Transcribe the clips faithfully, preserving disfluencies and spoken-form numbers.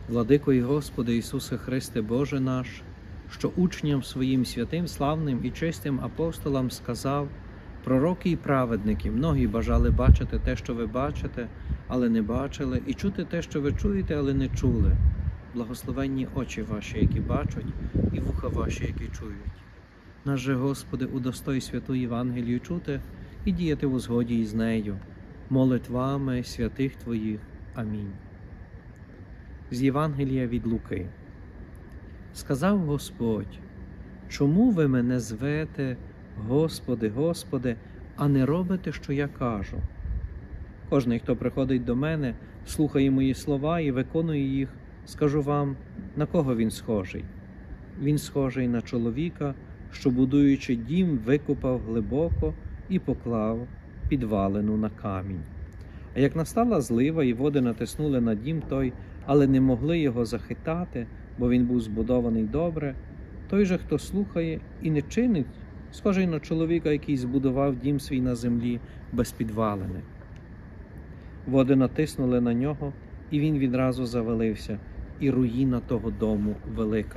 Владико і Господи Ісусе Христе Боже наш, що учням своїм святим, славним і чистим апостолам сказав: пророки і праведники, многі бажали бачити те, що ви бачите, але не бачили, і чути те, що ви чуєте, але не чули. Благословенні очі ваші, які бачать, і вуха ваші, які чують. Нас же, Господи, удостой святу Євангелію чути і діяти у згоді із нею, молитвами святих Твоїх. Амінь. З Євангелія від Луки. Сказав Господь: чому ви мене звете, Господи, Господи, а не робите, що я кажу? Кожний, хто приходить до мене, слухає мої слова і виконує їх, скажу вам, на кого він схожий. Він схожий на чоловіка, що, будуючи дім, викопав глибоко і поклав підвалину на камінь. А як настала злива, і води натиснули на дім той, але не могли його захитати, бо він був збудований добре, той же, хто слухає і не чинить, схожий на чоловіка, який збудував дім свій на землі без підвалини. Води натиснули на нього, і він відразу завалився, і руїна того дому велика.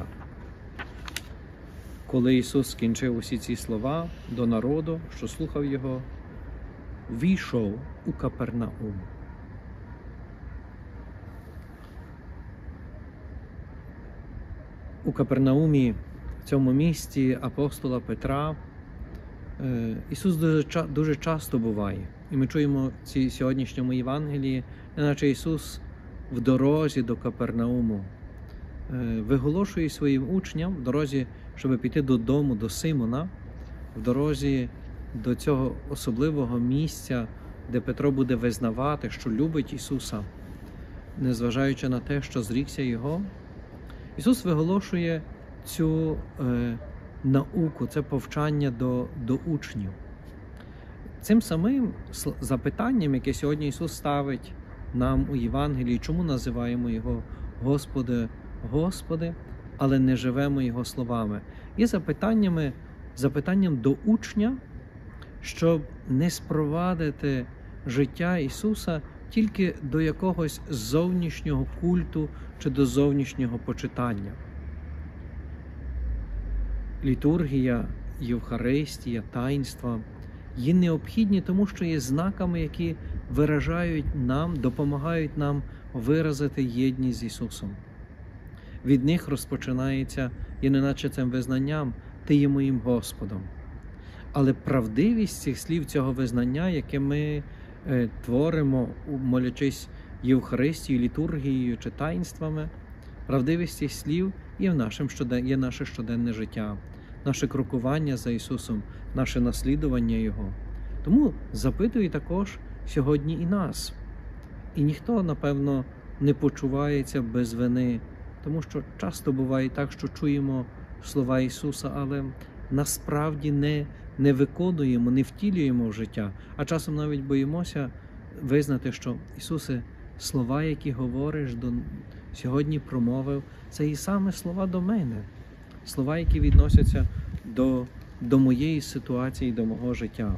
Коли Ісус скінчив усі ці слова до народу, що слухав Його, війшов у Капернаум. У Капернаумі, в цьому місті апостола Петра, Ісус дуже, дуже часто буває. І ми чуємо в цій сьогоднішньому Євангелії, неначе Ісус в дорозі до Капернауму виголошує своїм учням в дорозі, щоб піти додому до Симона, в дорозі до цього особливого місця, де Петро буде визнавати, що любить Ісуса, незважаючи на те, що зрікся Його. Ісус виголошує цю е, науку, це повчання до, до учнів. Цим самим запитанням, яке сьогодні Ісус ставить нам у Євангелії, чому називаємо Його Господи, Господи, але не живемо Його словами, є запитаннями, запитанням до учня, щоб не спровадити життя Ісуса тільки до якогось зовнішнього культу чи до зовнішнього почитання. Літургія, Євхаристія, таїнства є необхідні, тому що є знаками, які виражають нам, допомагають нам виразити єдність з Ісусом. Від них розпочинається, і неначе цим визнанням, Ти є моїм Господом. Але правдивість цих слів, цього визнання, яке ми е, творимо, молячись Євхаристією, літургією чи таїнствами, правдивість цих слів є, в нашим щоден... є наше щоденне життя, наше крокування за Ісусом, наше наслідування Його. Тому запитує також сьогодні і нас. І ніхто, напевно, не почувається без вини, тому що часто буває так, що чуємо слова Ісуса, але насправді не, не виконуємо, не втілюємо в життя, а часом навіть боїмося визнати, що Ісусе, слова, які говориш, до... сьогодні промовив, це і саме слова до мене, слова, які відносяться до, до моєї ситуації, до мого життя.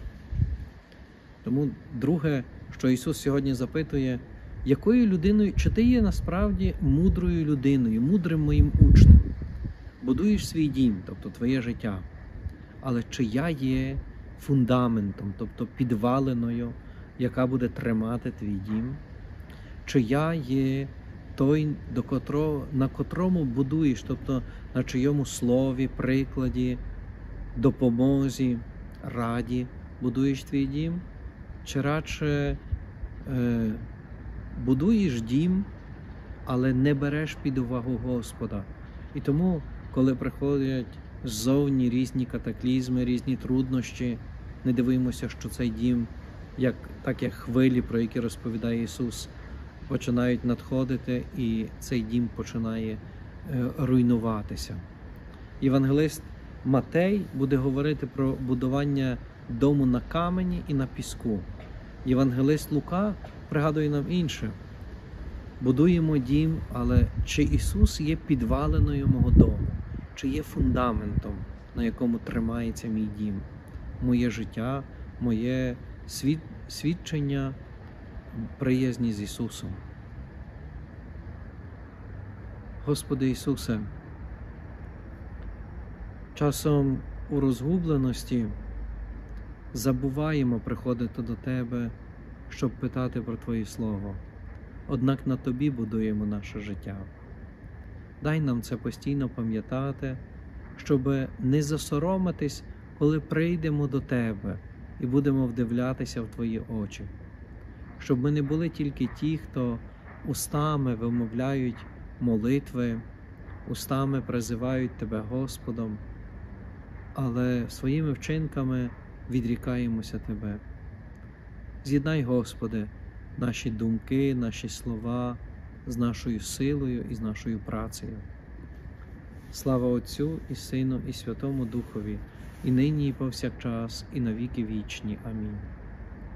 Тому друге, що Ісус сьогодні запитує, якою людиною, чи ти є насправді мудрою людиною, мудрим моїм учнем? Будуєш свій дім, тобто твоє життя, але чи я є фундаментом, тобто підвалиною, яка буде тримати твій дім? Чи я є той, до котрого, на котрому будуєш, тобто на чийому слові, прикладі, допомозі, раді будуєш твій дім? Чи радше е, будуєш дім, але не береш під увагу Господа? І тому, коли приходять ззовні різні катаклізми, різні труднощі, не дивимося, що цей дім, як, так як хвилі, про які розповідає Ісус, починають надходити, і цей дім починає е, руйнуватися. Євангелист Матей буде говорити про будування дому на камені і на піску. Євангелист Лука пригадує нам інше. Будуємо дім, але чи Ісус є підвалиною мого дому? Чи є фундаментом, на якому тримається мій дім? Моє життя, моє свід... свідчення приязні з Ісусом. Господи Ісусе, часом у розгубленості забуваємо приходити до Тебе, щоб питати про Твоє Слово. Однак на Тобі будуємо наше життя. Дай нам це постійно пам'ятати, щоб не засоромитись, коли прийдемо до Тебе і будемо вдивлятися в Твої очі. Щоб ми не були тільки ті, хто устами вимовляють молитви, устами призивають Тебе Господом, але своїми вчинками відрікаємося Тебе. З'єднай, Господи, наші думки, наші слова з нашою силою і з нашою працею. Слава Отцю і Сину і Святому Духові, і нині, і повсякчас, і на віки вічні. Амінь.